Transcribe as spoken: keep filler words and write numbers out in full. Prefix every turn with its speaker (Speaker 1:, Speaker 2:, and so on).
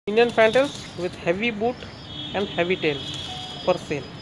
Speaker 1: Indian fantales with heavy boot and heavy tail for sale.